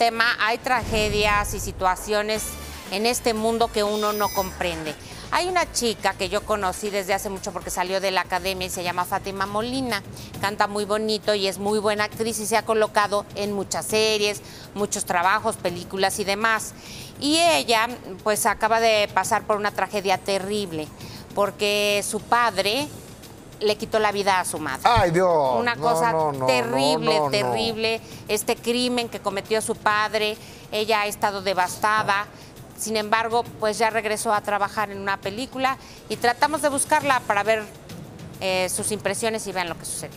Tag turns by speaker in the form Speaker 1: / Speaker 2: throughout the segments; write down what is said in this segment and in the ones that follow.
Speaker 1: tema, hay tragedias y situaciones en este mundo que uno no comprende. Hay una chica que yo conocí desde hace mucho porque salió de la academia y se llama Fátima Molina. Canta muy bonito y es muy buena actriz y se ha colocado en muchas series, muchos trabajos, películas y demás. Y ella pues acaba de pasar por una tragedia terrible porque su padre le quitó la vida a su madre.
Speaker 2: ¡Ay, Dios!
Speaker 1: Una cosa terrible. Este crimen que cometió su padre, ella ha estado devastada. Sin embargo, pues ya regresó a trabajar en una película y tratamos de buscarla para ver sus impresiones y vean lo que sucedió.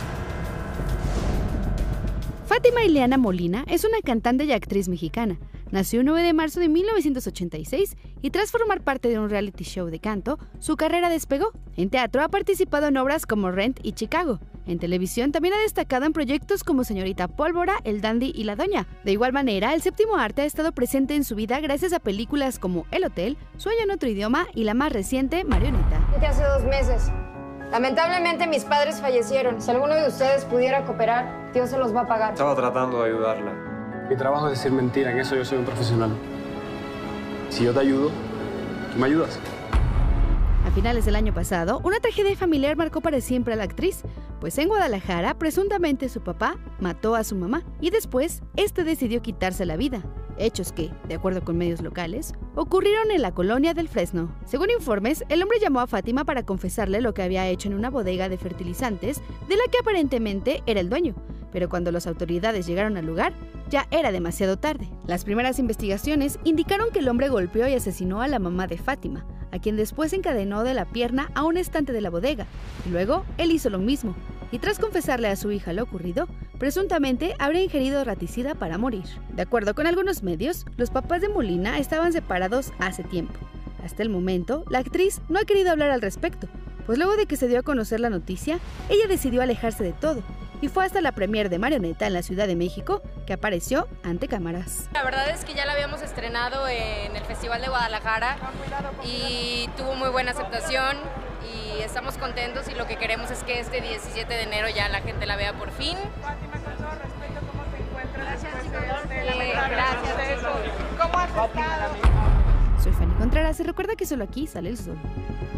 Speaker 3: Fátima Ileana Molina es una cantante y actriz mexicana. Nació el 9 de marzo de 1986 y tras formar parte de un reality show de canto, su carrera despegó. En teatro ha participado en obras como Rent y Chicago. En televisión también ha destacado en proyectos como Señorita Pólvora, El Dandy y La Doña. De igual manera, el séptimo arte ha estado presente en su vida gracias a películas como El Hotel, Sueño en otro idioma y la más reciente, Marioneta.
Speaker 4: Hace 2 meses. Lamentablemente mis padres fallecieron. Si alguno de ustedes pudiera cooperar, Dios se los va a pagar.
Speaker 5: Estaba tratando de ayudarla.
Speaker 6: Mi trabajo es decir mentira, en eso yo soy un profesional. Si yo te ayudo, tú me ayudas.
Speaker 3: A finales del año pasado, una tragedia familiar marcó para siempre a la actriz, pues en Guadalajara, presuntamente su papá mató a su mamá y después, este decidió quitarse la vida. Hechos que, de acuerdo con medios locales, ocurrieron en la colonia del Fresno. Según informes, el hombre llamó a Fátima para confesarle lo que había hecho en una bodega de fertilizantes, de la que aparentemente era el dueño. Pero cuando las autoridades llegaron al lugar, ya era demasiado tarde. Las primeras investigaciones indicaron que el hombre golpeó y asesinó a la mamá de Fátima, a quien después encadenó de la pierna a un estante de la bodega. Y luego, él hizo lo mismo, y tras confesarle a su hija lo ocurrido, presuntamente habría ingerido raticida para morir. De acuerdo con algunos medios, los papás de Molina estaban separados hace tiempo. Hasta el momento, la actriz no ha querido hablar al respecto, pues luego de que se dio a conocer la noticia, ella decidió alejarse de todo, y fue hasta la premier de Marioneta en la Ciudad de México que apareció ante cámaras.
Speaker 7: La verdad es que ya la habíamos estrenado en el Festival de Guadalajara y tuvo muy buena aceptación y estamos contentos y lo que queremos es que este 17 de enero ya la gente la vea por fin.
Speaker 8: Fátima, con todo respeto, ¿cómo se encuentra?
Speaker 7: Gracias, chicos.
Speaker 8: ¿Cómo has estado?
Speaker 3: Soy Fanny Contreras y recuerda que solo aquí sale el sol.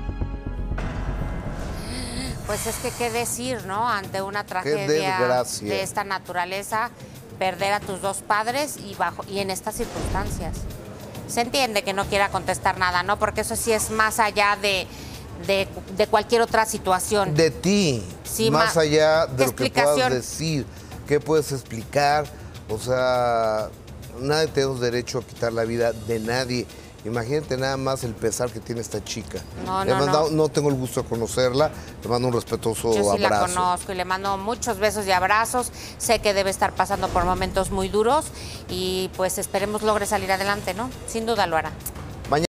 Speaker 1: Pues es que qué decir, ¿no? Ante una tragedia de esta naturaleza, perder a tus dos padres y en estas circunstancias. Se entiende que no quiera contestar nada, ¿no? Porque eso sí es más allá de cualquier otra situación.
Speaker 2: De ti,
Speaker 1: sí,
Speaker 2: más allá de lo que puedas decir, qué puedes explicar. O sea, nadie tenemos derecho a quitar la vida de nadie. Imagínate nada más el pesar que tiene esta chica. No tengo el gusto de conocerla, le mando un respetuoso abrazo.
Speaker 1: Yo sí la conozco y le mando muchos besos y abrazos. Sé que debe estar pasando por momentos muy duros y pues esperemos logre salir adelante, ¿no? Sin duda lo hará.